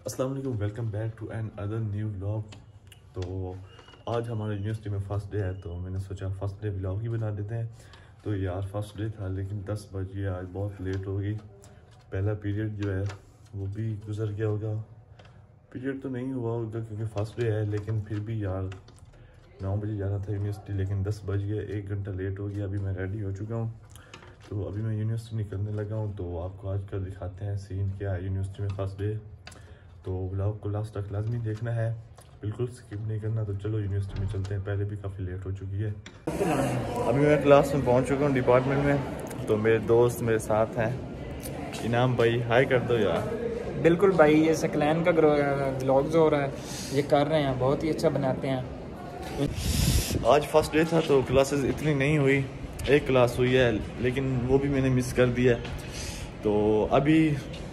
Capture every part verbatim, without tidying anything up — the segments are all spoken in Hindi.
अस्सलाम वालेकुम, welcome back to another new vlog. तो आज हमारे यूनिवर्सिटी में फ़र्स्ट डे है, तो मैंने सोचा फ़र्स्ट डे व्लॉग ही बना देते हैं। तो यार फर्स्ट डे था लेकिन दस बज गया, आज बहुत लेट हो गई। पहला पीरियड जो है वो भी गुजर गया होगा। पीरियड तो नहीं हुआ होगा क्योंकि फर्स्ट डे है, लेकिन फिर भी यार नौ बजे जाना था यूनिवर्सिटी, लेकिन दस बज गया, एक घंटा लेट हो गया। अभी मैं रेडी हो चुका हूँ, तो अभी मैं यूनिवर्सिटी निकलने लगा हूँ। तो आपको आज का दिखाते हैं सीन क्या है यूनिवर्सिटी में फर्स्ट डे। तो व्लॉग को लास्ट तक लाजमी देखना है, बिल्कुल स्किप नहीं करना। तो चलो यूनिवर्सिटी में चलते हैं, पहले भी काफ़ी लेट हो चुकी है। अभी मैं क्लास में पहुंच चुका हूं डिपार्टमेंट में। तो मेरे दोस्त मेरे साथ हैं। इनाम भाई हाय कर दो यार। बिल्कुल भाई, ये सकलैन का व्लॉग्स हो रहा है, ये कर रहे हैं, बहुत ही अच्छा बनाते हैं। आज फर्स्ट डे था तो क्लासेस इतनी नहीं हुई, एक क्लास हुई है, लेकिन वो भी मैंने मिस कर दिया। तो अभी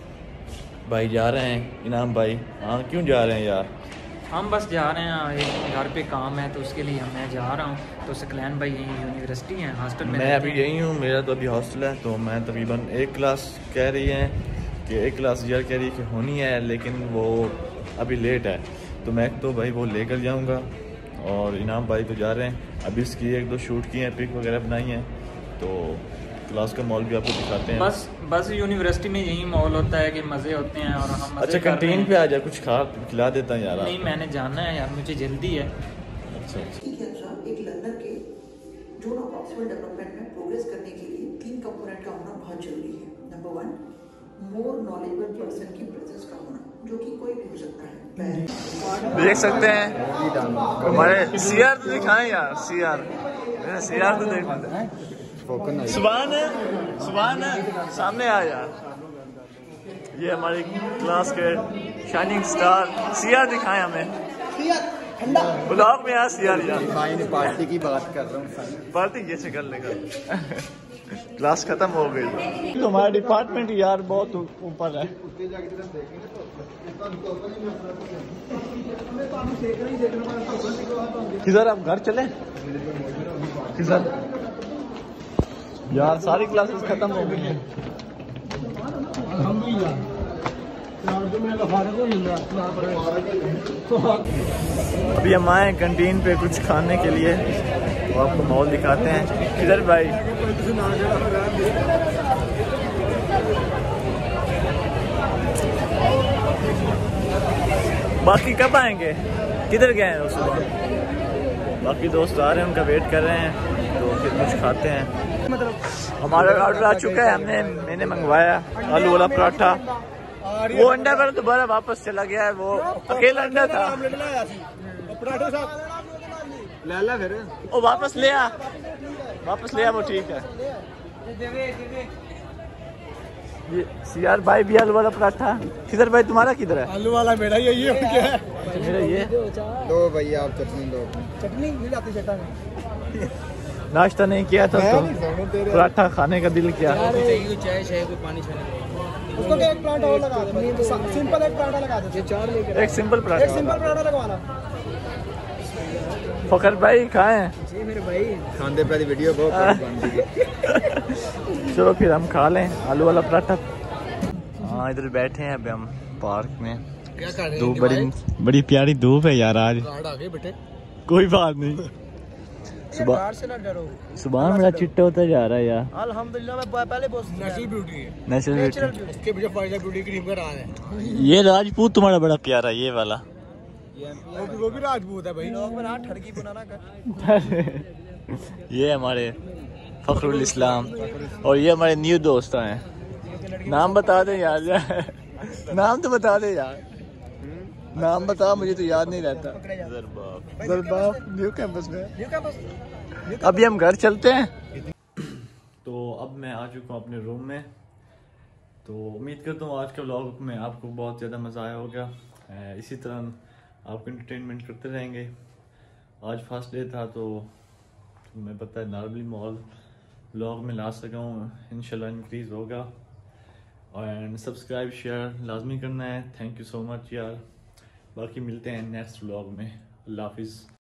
भाई जा रहे हैं, इनाम भाई। हाँ क्यों जा रहे हैं यार? हम बस जा रहे हैं, एक घर पे काम है तो उसके लिए मैं जा रहा हूँ। तो सकलैन भाई यहीं यूनिवर्सिटी है, हॉस्टल में मैं अभी यही हूँ, मेरा तो अभी हॉस्टल है। तो मैं तकरीबन एक क्लास कह रही है कि एक क्लास यार कह रही है कि होनी है, लेकिन वो अभी लेट है। तो मैं तो भाई वो लेकर जाऊँगा। और इनाम भाई तो जा रहे हैं, अभी इसकी एक दो शूट की हैं, पिक वगैरह बनाई हैं। तो क्लास का मॉल भी आपको दिखाते हैं। बस बस यूनिवर्सिटी में यही माहौल होता है कि मज़े होते हैं और हम अच्छा कैंटीन पे आ जा, कुछ खा खिला देता है यार। नहीं मैंने जाना है यार, मुझे जल्दी है। अच्छा एक लर्नर के जो प्रॉक्सिमल डेवलपमेंट में प्रोग्रेस करने के लिए तीन कंपोनेंट का होना बहुत जरूरी है। Number one, more knowledgeable person की प्रेजेंस का होना, जो कि कोई भी हो सकता है। देख सकते हैं हमारे सीआर तो दिखाएं यार, सीआर सीआर तो देख। सुभान है, सुभान है, सामने आ यार। ये हमारी क्लास के शाइनिंग स्टार सीआर दिखाएं हमें ब्लॉग में। यार सीआर यार पार्टी की बात कर रहा हूँ, पार्टी कैसे कर लेगा? क्लास खत्म हो गई। तो हमारा डिपार्टमेंट यार बहुत ऊपर है। किधर आप घर चले? किधर यार सारी क्लासेस खत्म हो गई हैं। अभी हम आए कैंटीन पे कुछ खाने के लिए, तो आपको मॉल दिखाते हैं। किधर भाई? बाकी कब आएंगे? किधर गए हैं सुबह? बाकी दोस्त आ रहे हैं, उनका वेट कर रहे हैं, तो फिर कुछ खाते हैं। हमारा ऑर्डर आ चुका है, हमने मैंने मंगवाया आलू वाला पराठा। वो अंडा पर दोबारा वापस चला गया है, वो अकेला अंडा था। वो वापस ले आ, वापस ले आ, वो ठीक है। ये सीआर भाई भी आलू वाला पराठा। किधर भाई तुम्हारा किधर है? आलू वाला मेरा ये ये क्या है? मेरा ये दो भैया, आप चटनी दो। चटनी मिल जाती चटनी। नाश्ता नहीं किया था तो पराठा खाने का दिल किया। चाय चाय कोई पानी उसको एक पराठा और लगा दे, सिंपल एक पराठा लगा दे। चार लेकर एक सिंपल पराठा, एक सिंपल पराठा लगवाना। फखर भाई खाएं? जी मेरे भाई खाने पहले वीडियो बहुत बन गई। चलो फिर हम खा लें आलू वाला पराठा। हाँ इधर बैठे हैं अभी हम पार्क में। क्या कर रहे हैं? धूप बड़ी बड़ी प्यारी धूप है यार आज। आ गए बेटे, कोई बात नहीं। सुबह से ना डरो, सुबह मेरा चिट्टा होता जा रहा है यार। अल्हम्दुलिल्लाह। मैं पहले बहुत नेचुरल ब्यूटी है, नेचुरल ब्यूटी। इसके पीछे फाइजा ब्यूटी क्रीम का रहा है। ये राजपूत तुम्हारा बड़ा प्यारा, ये वाला। वो भी वो भी राजपूत है भाई। लोग बना ठड़की बनाना कर। ये हमारे फखरुल इस्लाम और ये हमारे न्यू दोस्त हैं। नाम बता दे यार, नाम तो बता दे यार, नाम बता, मुझे तो याद नहीं रहता। जरबाब न्यू कैंपस में। New campus. अभी हम घर चलते हैं। तो अब मैं आ चुका हूँ अपने रूम में। तो उम्मीद करता हूँ आज के व्लॉग में आपको बहुत ज़्यादा मज़ा आया होगा। इसी तरह आपको एंटरटेनमेंट करते रहेंगे। आज फर्स्ट डे था तो मैं पता है नॉर्मली मॉल व्लॉग में ला सका हूँ, इंशाल्लाह इंक्रीज़ होगा। एंड सब्सक्राइब शेयर लाजमी करना है। थैंक यू सो मच यार। बाकी मिलते हैं नेक्स्ट व्लॉग में। अल्लाह हाफिज़।